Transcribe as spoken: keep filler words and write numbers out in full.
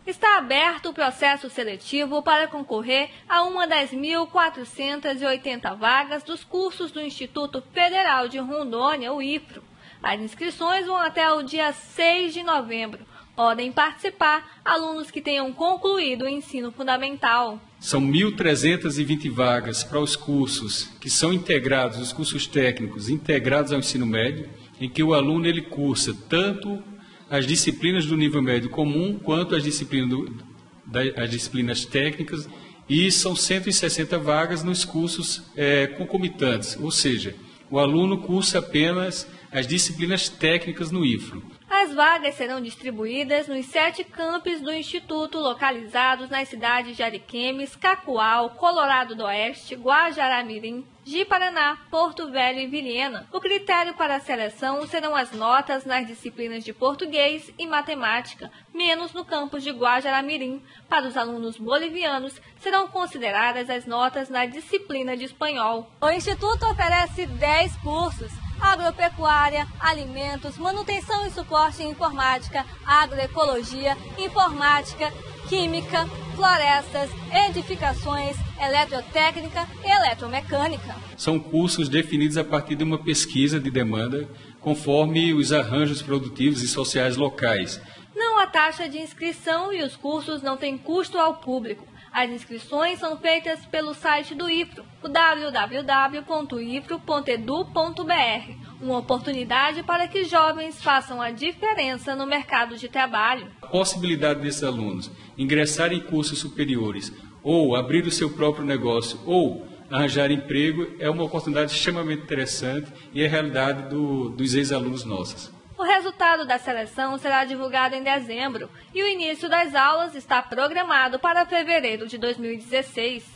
Está aberto o processo seletivo para concorrer a uma das mil quatrocentas e oitenta vagas dos cursos do Instituto Federal de Rondônia, o I F R O. As inscrições vão até o dia seis de novembro. Podem participar alunos que tenham concluído o ensino fundamental. São mil trezentas e vinte vagas para os cursos que são integrados, os cursos técnicos integrados ao ensino médio, em que o aluno ele cursa tanto as disciplinas do nível médio comum quanto as disciplinas, do, da, as disciplinas técnicas, e são cento e sessenta vagas nos cursos é, concomitantes, ou seja, o aluno cursa apenas as disciplinas técnicas no I F R O. As vagas serão distribuídas nos sete campos do Instituto, localizados nas cidades de Ariquemes, Cacoal, Colorado do Oeste, Guajará-Mirim, Ji-Paraná, Porto Velho e Vilhena. O critério para a seleção serão as notas nas disciplinas de português e matemática, menos no campus de Guajará-Mirim. Para os alunos bolivianos, serão consideradas as notas na disciplina de espanhol. O Instituto oferece dez cursos: agropecuária, alimentos, manutenção e suporte em informática, agroecologia, informática, química, florestas, edificações, eletrotécnica e eletromecânica. São cursos definidos a partir de uma pesquisa de demanda, conforme os arranjos produtivos e sociais locais. Não há taxa de inscrição e os cursos não têm custo ao público. As inscrições são feitas pelo site do I F R O, o w w w ponto i f r o ponto e d u ponto b r. Uma oportunidade para que jovens façam a diferença no mercado de trabalho. A possibilidade desses alunos ingressarem em cursos superiores ou abrir o seu próprio negócio ou arranjar emprego é uma oportunidade extremamente interessante e é a realidade do, dos ex-alunos nossos. O resultado da seleção será divulgado em dezembro e o início das aulas está programado para fevereiro de dois mil e dezesseis.